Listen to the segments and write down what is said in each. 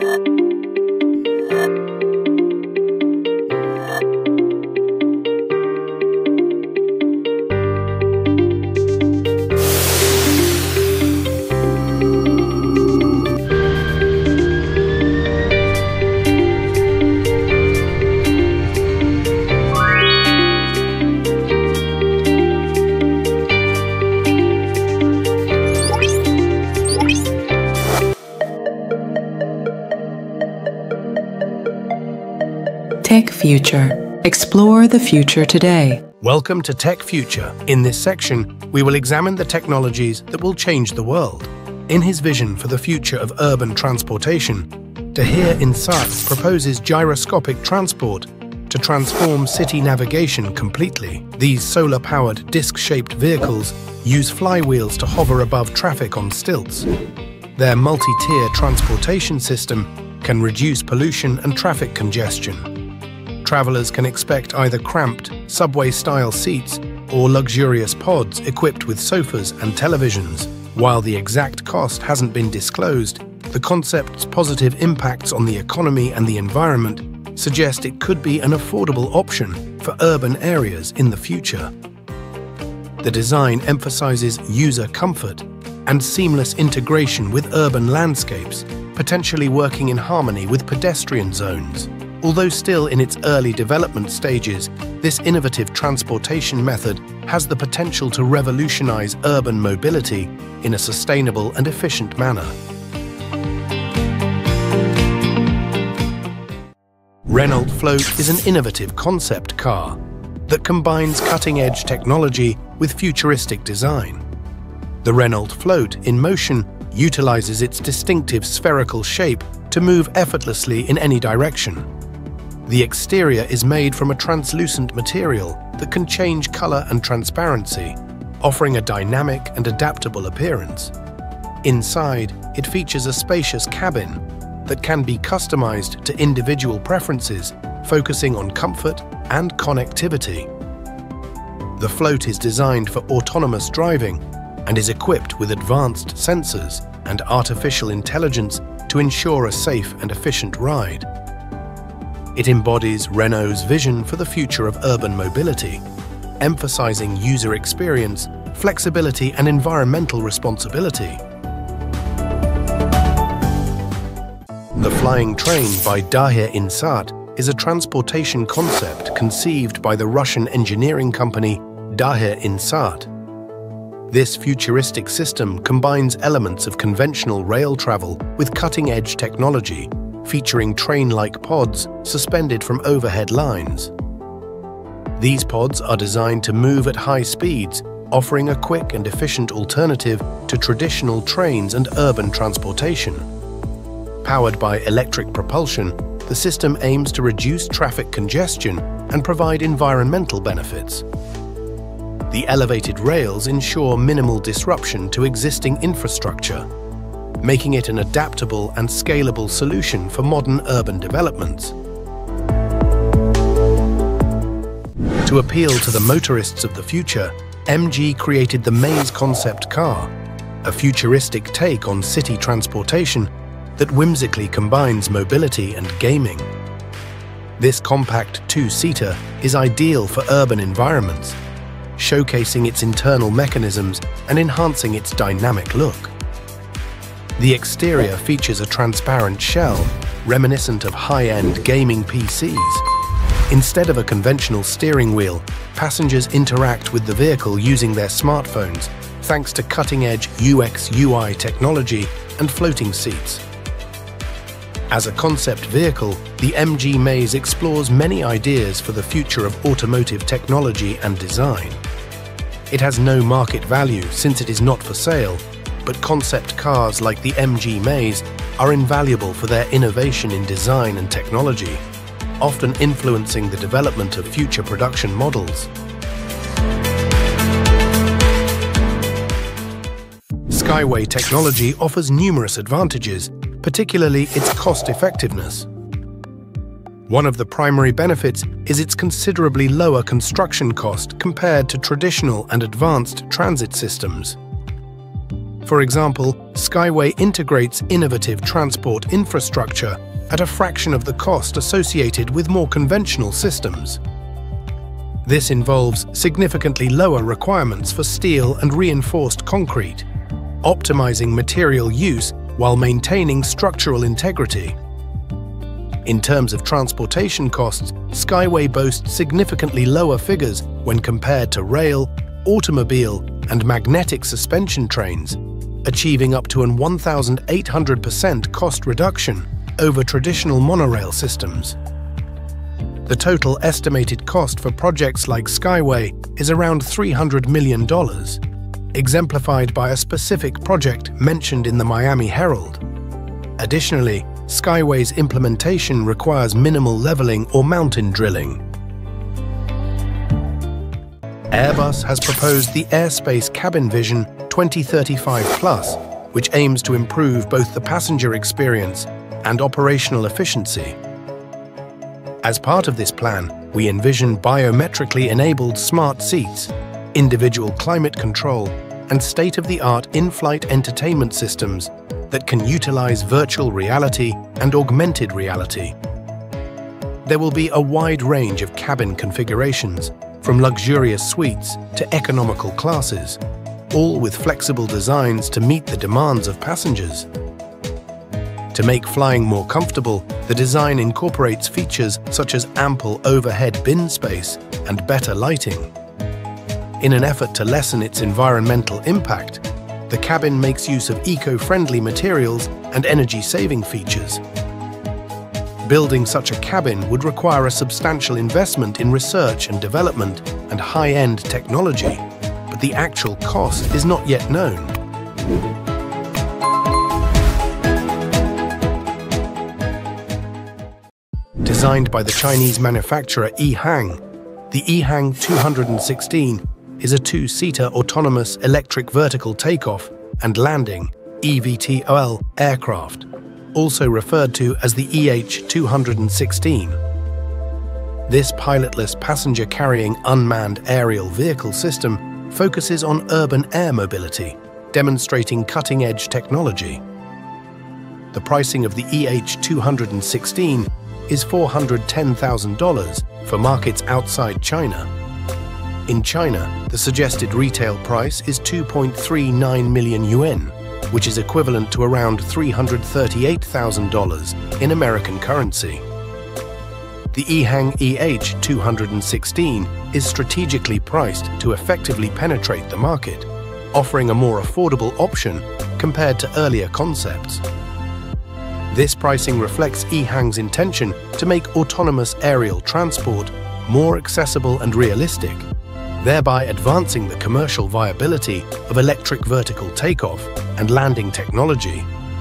Tech Future. Explore the future today. Welcome to Tech Future. In this section, we will examine the technologies that will change the world. In his vision for the future of urban transportation, Dahir Insart proposes gyroscopic transport to transform city navigation completely. These solar-powered disc-shaped vehicles use flywheels to hover above traffic on stilts. Their multi-tier transportation system can reduce pollution and traffic congestion. Travelers can expect either cramped, subway-style seats or luxurious pods equipped with sofas and televisions. While the exact cost hasn't been disclosed, the concept's positive impacts on the economy and the environment suggest it could be an affordable option for urban areas in the future. The design emphasizes user comfort and seamless integration with urban landscapes, potentially working in harmony with pedestrian zones. Although still in its early development stages, this innovative transportation method has the potential to revolutionize urban mobility in a sustainable and efficient manner. Renault Float is an innovative concept car that combines cutting-edge technology with futuristic design. The Renault Float in motion utilizes its distinctive spherical shape to move effortlessly in any direction. The exterior is made from a translucent material that can change color and transparency, offering a dynamic and adaptable appearance. Inside, it features a spacious cabin that can be customized to individual preferences, focusing on comfort and connectivity. The Float is designed for autonomous driving and is equipped with advanced sensors and artificial intelligence to ensure a safe and efficient ride. It embodies Renault's vision for the future of urban mobility, emphasizing user experience, flexibility, and environmental responsibility. The Flying Train by Dahir Insart is a transportation concept conceived by the Russian engineering company Dahir Insart. This futuristic system combines elements of conventional rail travel with cutting-edge technology, featuring train-like pods suspended from overhead lines. These pods are designed to move at high speeds, offering a quick and efficient alternative to traditional trains and urban transportation. Powered by electric propulsion, the system aims to reduce traffic congestion and provide environmental benefits. The elevated rails ensure minimal disruption to existing infrastructure, making it an adaptable and scalable solution for modern urban developments. To appeal to the motorists of the future, MG created the Maze concept car, a futuristic take on city transportation that whimsically combines mobility and gaming. This compact two-seater is ideal for urban environments, showcasing its internal mechanisms and enhancing its dynamic look. The exterior features a transparent shell, reminiscent of high-end gaming PCs. Instead of a conventional steering wheel, passengers interact with the vehicle using their smartphones, thanks to cutting-edge UX/UI technology and floating seats. As a concept vehicle, the MG Maze explores many ideas for the future of automotive technology and design. It has no market value since it is not for sale, but concept cars like the MG Maze are invaluable for their innovation in design and technology, often influencing the development of future production models. Skyway technology offers numerous advantages, particularly its cost-effectiveness. One of the primary benefits is its considerably lower construction cost compared to traditional and advanced transit systems. For example, Skyway integrates innovative transport infrastructure at a fraction of the cost associated with more conventional systems. This involves significantly lower requirements for steel and reinforced concrete, optimizing material use while maintaining structural integrity. In terms of transportation costs, Skyway boasts significantly lower figures when compared to rail, automobile, and magnetic suspension trains, achieving up to an 1,800% cost reduction over traditional monorail systems. The total estimated cost for projects like Skyway is around $300 million, exemplified by a specific project mentioned in the Miami Herald. Additionally, Skyway's implementation requires minimal leveling or mountain drilling. Airbus has proposed the Airspace Cabin Vision 2035 Plus, which aims to improve both the passenger experience and operational efficiency. As part of this plan, we envision biometrically enabled smart seats, individual climate control, and state-of-the-art in-flight entertainment systems that can utilize virtual reality and augmented reality. There will be a wide range of cabin configurations, from luxurious suites to economical classes, all with flexible designs to meet the demands of passengers. To make flying more comfortable, the design incorporates features such as ample overhead bin space and better lighting. In an effort to lessen its environmental impact, the cabin makes use of eco-friendly materials and energy-saving features. Building such a cabin would require a substantial investment in research and development and high-end technology, but the actual cost is not yet known. Designed by the Chinese manufacturer Ehang, the Ehang 216 is a two-seater autonomous electric vertical takeoff and landing (eVTOL) aircraft, also referred to as the EH-216. This pilotless passenger-carrying unmanned aerial vehicle system focuses on urban air mobility, demonstrating cutting-edge technology. The pricing of the EH-216 is $410,000 for markets outside China. In China, the suggested retail price is 2.39 million yuan, which is equivalent to around $338,000 in American currency. The Ehang EH-216 is strategically priced to effectively penetrate the market, offering a more affordable option compared to earlier concepts. This pricing reflects Ehang's intention to make autonomous aerial transport more accessible and realistic, thereby advancing the commercial viability of electric vertical takeoff and landing technology.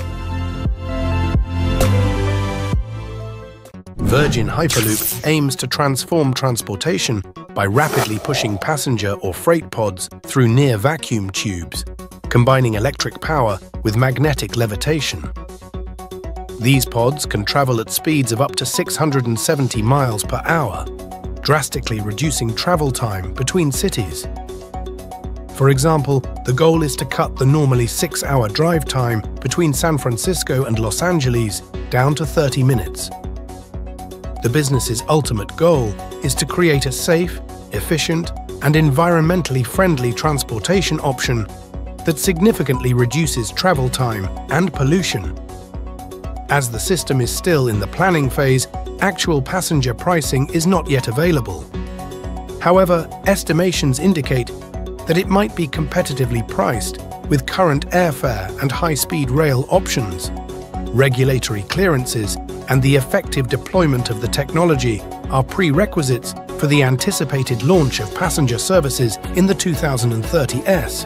Virgin Hyperloop aims to transform transportation by rapidly pushing passenger or freight pods through near-vacuum tubes, combining electric power with magnetic levitation. These pods can travel at speeds of up to 670 miles per hour, drastically reducing travel time between cities. For example, the goal is to cut the normally 6-hour drive time between San Francisco and Los Angeles down to 30 minutes. The business's ultimate goal is to create a safe, efficient, and environmentally friendly transportation option that significantly reduces travel time and pollution. As the system is still in the planning phase, actual passenger pricing is not yet available. However, estimations indicate that it might be competitively priced with current airfare and high-speed rail options. Regulatory clearances and the effective deployment of the technology are prerequisites for the anticipated launch of passenger services in the 2030s.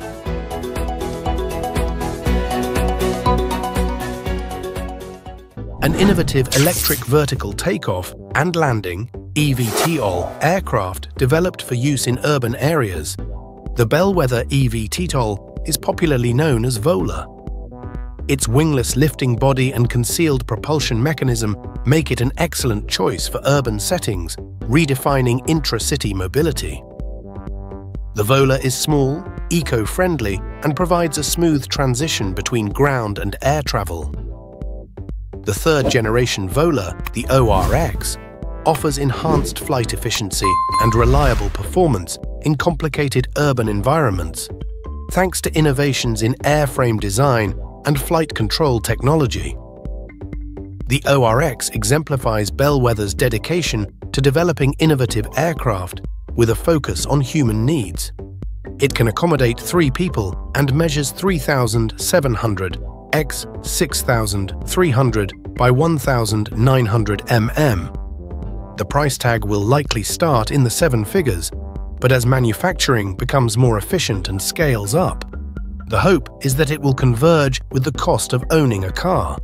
An innovative electric vertical takeoff and landing (eVTOL) aircraft developed for use in urban areas, the Bellwether eVTOL is popularly known as Vola. Its wingless lifting body and concealed propulsion mechanism make it an excellent choice for urban settings, redefining intra-city mobility. The Vola is small, eco-friendly and provides a smooth transition between ground and air travel. The third-generation Volar, the ORX, offers enhanced flight efficiency and reliable performance in complicated urban environments, thanks to innovations in airframe design and flight control technology. The ORX exemplifies Bellwether's dedication to developing innovative aircraft with a focus on human needs. It can accommodate 3 people and measures 3,700 x 6,300 by 1,900 mm. The price tag will likely start in the 7 figures, but as manufacturing becomes more efficient and scales up, the hope is that it will converge with the cost of owning a car.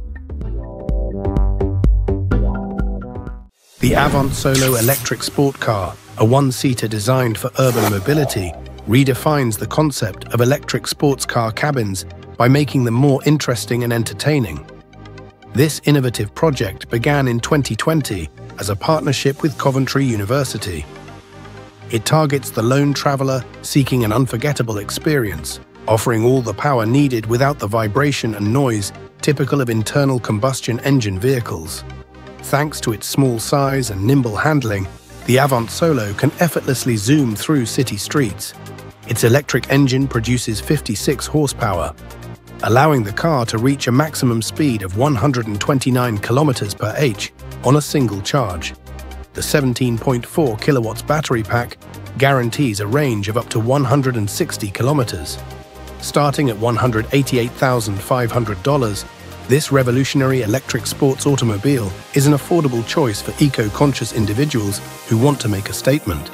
The Avant Solo electric sport car, a one-seater designed for urban mobility, redefines the concept of electric sports car cabins by making them more interesting and entertaining. This innovative project began in 2020 as a partnership with Coventry University. It targets the lone traveler seeking an unforgettable experience, offering all the power needed without the vibration and noise typical of internal combustion engine vehicles. Thanks to its small size and nimble handling, the Avant Solo can effortlessly zoom through city streets. Its electric engine produces 56 horsepower, allowing the car to reach a maximum speed of 129 km/h on a single charge. The 17.4 kilowatts battery pack guarantees a range of up to 160 kilometers. Starting at $188,500, this revolutionary electric sports automobile is an affordable choice for eco-conscious individuals who want to make a statement.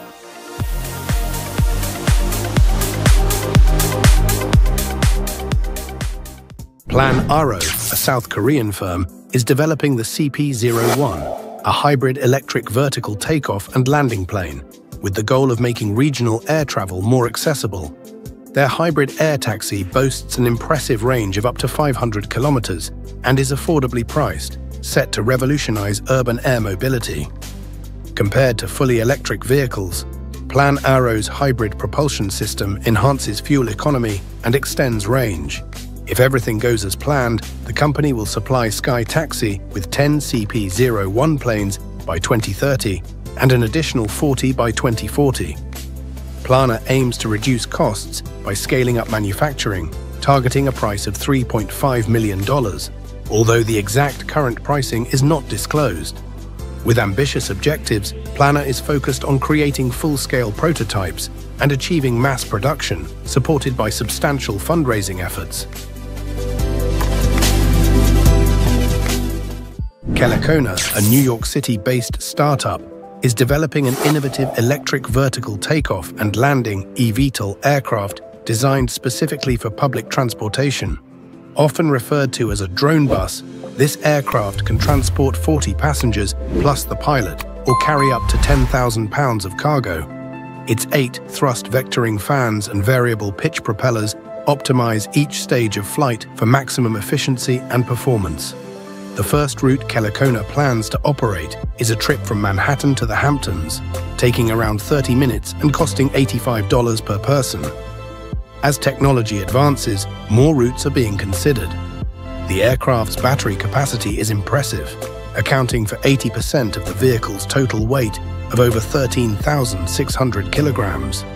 Plan Aero, a South Korean firm, is developing the CP-01, a hybrid electric vertical takeoff and landing plane, with the goal of making regional air travel more accessible. Their hybrid air taxi boasts an impressive range of up to 500 kilometers and is affordably priced, set to revolutionize urban air mobility. Compared to fully electric vehicles, Plan Aero's hybrid propulsion system enhances fuel economy and extends range. If everything goes as planned, the company will supply Sky Taxi with 10 CP-01 planes by 2030 and an additional 40 by 2040. Plana aims to reduce costs by scaling up manufacturing, targeting a price of $3.5 million, although the exact current pricing is not disclosed. With ambitious objectives, Plana is focused on creating full-scale prototypes and achieving mass production, supported by substantial fundraising efforts. Kelekona, a New York City-based startup, is developing an innovative electric vertical takeoff and landing eVTOL aircraft designed specifically for public transportation. Often referred to as a drone bus, this aircraft can transport 40 passengers plus the pilot, or carry up to 10,000 pounds of cargo. Its 8 thrust vectoring fans and variable pitch propellers optimize each stage of flight for maximum efficiency and performance. The first route Kelekona plans to operate is a trip from Manhattan to the Hamptons, taking around 30 minutes and costing $85 per person. As technology advances, more routes are being considered. The aircraft's battery capacity is impressive, accounting for 80% of the vehicle's total weight of over 13,600 kilograms.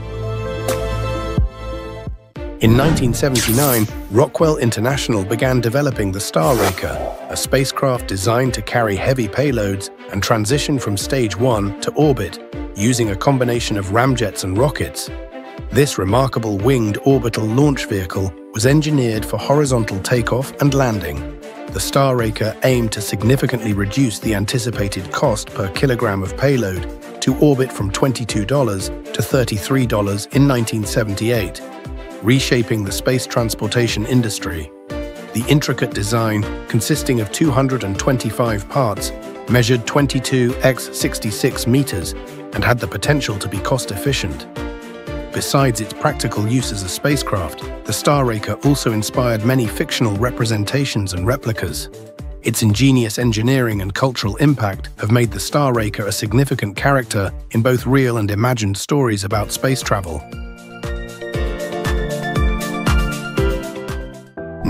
In 1979, Rockwell International began developing the Starraker, a spacecraft designed to carry heavy payloads and transition from stage 1 to orbit, using a combination of ramjets and rockets. This remarkable winged orbital launch vehicle was engineered for horizontal takeoff and landing. The Starraker aimed to significantly reduce the anticipated cost per kilogram of payload to orbit from $22 to $33 in 1978. Reshaping the space transportation industry. The intricate design, consisting of 225 parts, measured 22 x 66 meters and had the potential to be cost-efficient. Besides its practical use as a spacecraft, the Starraker also inspired many fictional representations and replicas. Its ingenious engineering and cultural impact have made the Starraker a significant character in both real and imagined stories about space travel.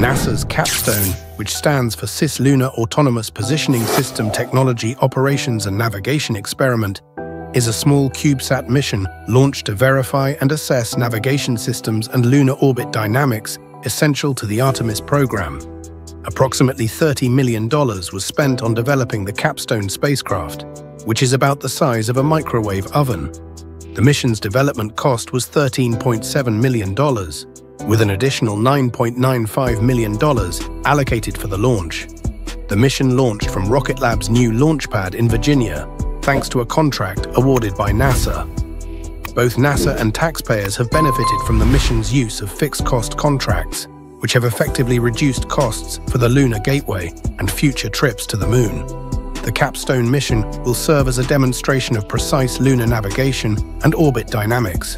NASA's CAPSTONE, which stands for Cislunar Autonomous Positioning System Technology Operations and Navigation Experiment, is a small CubeSat mission launched to verify and assess navigation systems and lunar orbit dynamics essential to the Artemis program. Approximately $30 million was spent on developing the CAPSTONE spacecraft, which is about the size of a microwave oven. The mission's development cost was $13.7 million, with an additional $9.95 million allocated for the launch. The mission launched from Rocket Lab's new launch pad in Virginia, thanks to a contract awarded by NASA. Both NASA and taxpayers have benefited from the mission's use of fixed-cost contracts, which have effectively reduced costs for the Lunar Gateway and future trips to the Moon. The CAPSTONE mission will serve as a demonstration of precise lunar navigation and orbit dynamics.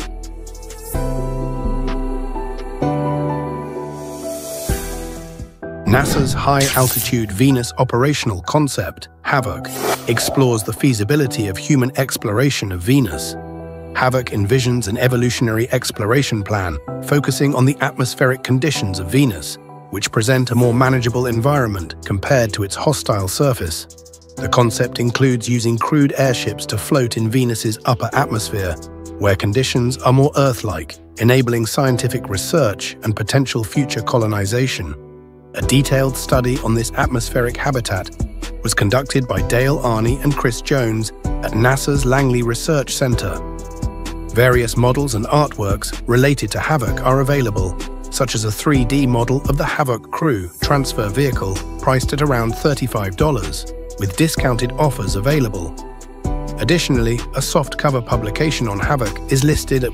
NASA's High-Altitude Venus Operational Concept, HAVOC, explores the feasibility of human exploration of Venus. HAVOC envisions an evolutionary exploration plan focusing on the atmospheric conditions of Venus, which present a more manageable environment compared to its hostile surface. The concept includes using crewed airships to float in Venus's upper atmosphere, where conditions are more Earth-like, enabling scientific research and potential future colonization. A detailed study on this atmospheric habitat was conducted by Dale Arney and Chris Jones at NASA's Langley Research Center. Various models and artworks related to HAVOC are available, such as a 3D model of the HAVOC Crew transfer vehicle priced at around $35, with discounted offers available. Additionally, a softcover publication on HAVOC is listed at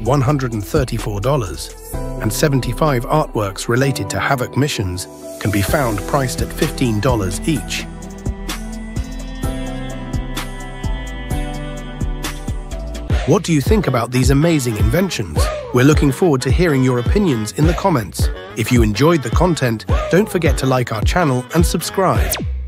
$134, and 75 artworks related to HAVOC missions can be found priced at $15 each. What do you think about these amazing inventions? We're looking forward to hearing your opinions in the comments. If you enjoyed the content, don't forget to like our channel and subscribe.